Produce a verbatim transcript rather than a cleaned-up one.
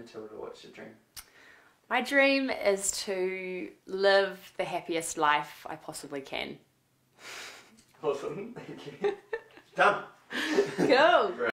Matilda, what's your dream? My dream is to live the happiest life I possibly can. Awesome, thank you. Done. Cool.